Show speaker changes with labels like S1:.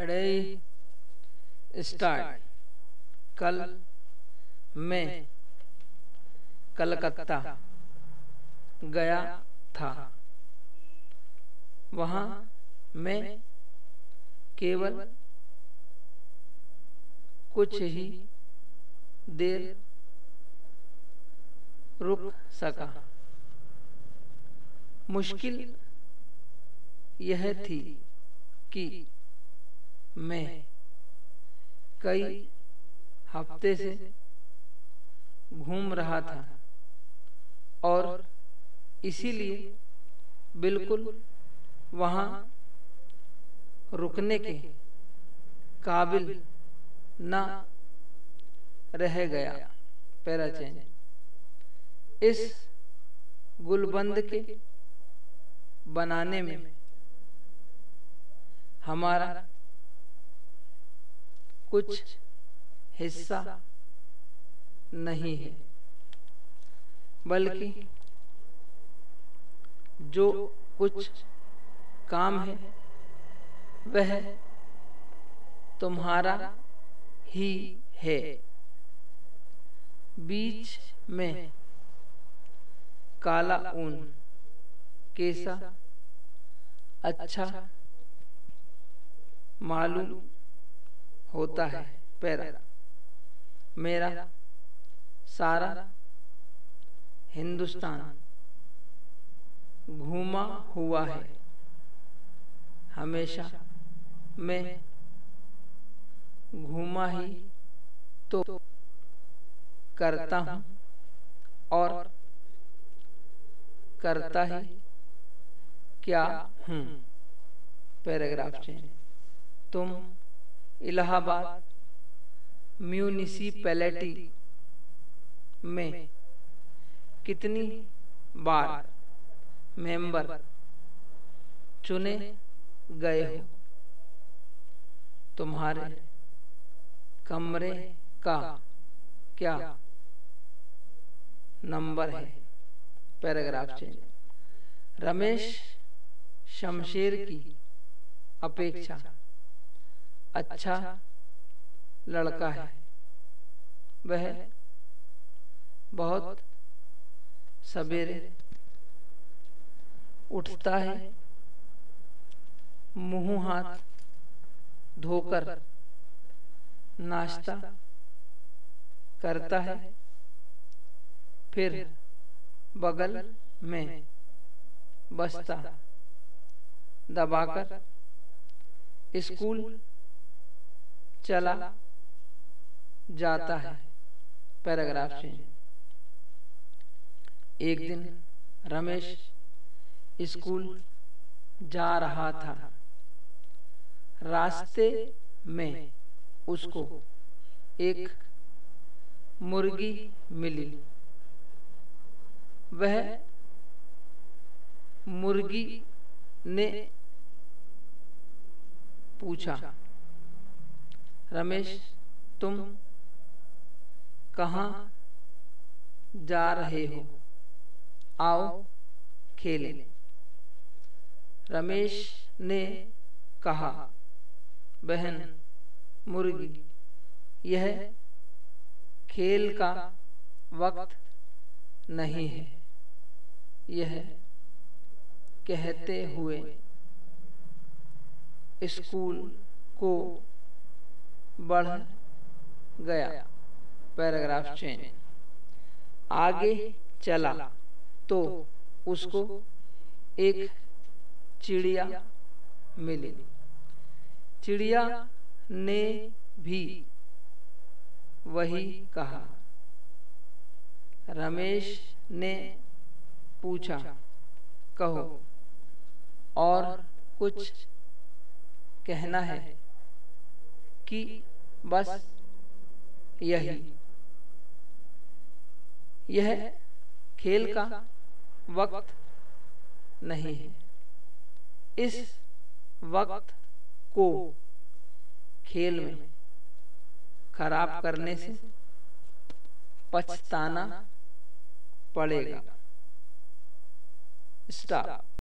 S1: Ready start. कल मैं कलकत्ता गया था। वहाँ मैं केवल कुछ ही देर रुक सका। मुश्किल यह थी कि मैं कई हफ्ते से घूम रहा था और इसीलिए बिल्कुल वहाँ रुकने के काबिल न रह गया। Para change. इस गुलबंद के बनाने में हमारा कुछ हिस्सा नहीं है, बल्कि जो कुछ काम है वह तुम्हारा ही है। बीच में काला ऊन कैसा अच्छा मालूम होता है। पैरा। मेरा सारा हिंदुस्तान घूमा हुआ है। हमेशा मैं घूमा ही तो करता हूँ और करता ही क्या हूँ। Paragraph change. तुम इलाहाबाद म्यूनिसिपैलिटी में कितनी बार मेंबर चुने गए हो? तुम्हारे कमरे का क्या नंबर है? Paragraph change. रमेश शमशेर की अपेक्षा अच्छा लड़का है। वह बहुत सवेरे उठता है, मुंह हाथ धोकर नाश्ता करता है, फिर बगल में बस्ता दबाकर स्कूल चला जाता है। Paragraph change. एक दिन रमेश स्कूल जा रहा था। रास्ते में उसको एक मुर्गी मिली। वह मुर्गी ने पूछा, रमेश तुम कहाँ जा रहे हो? आओ खेलें। रमेश ने कहा, बहन मुर्गी, यह खेल का वक्त नहीं है। यह कहते हुए स्कूल को बढ़ गया। Paragraph change. आगे चला तो उसको एक चिड़िया मिली। चिड़िया ने भी वही कहा। रमेश ने पूछा, कहो और कुछ कहना है कि बस यही? यह खेल का वक्त नहीं है। इस वक्त को खेल में खराब करने से पछताना पड़ेगा। स्टॉप।